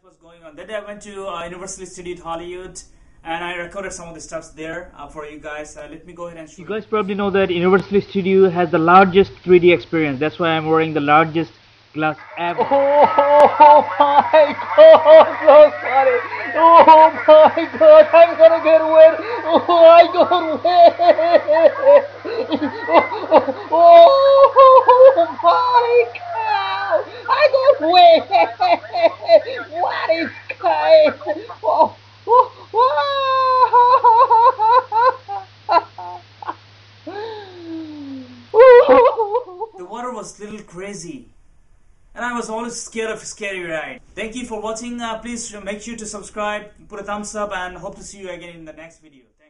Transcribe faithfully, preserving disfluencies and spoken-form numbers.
what's going on. That day I went to uh, Universal Studios Hollywood and I recorded some of the stuffs there uh, for you guys. Uh, let me go ahead and show you. You guys probably know that Universal Studio has the largest three D experience. That's why I'm wearing the largest glass ever. Oh, oh my god, so sorry. Oh my god, I'm gonna get wet. Oh, I got wet. Oh, oh, oh my god, I got wet. What is going on? Oh, oh. The water was a little crazy. And I was always scared of a scary ride. Thank you for watching. Uh, please make sure to subscribe, put a thumbs up, and hope to see you again in the next video.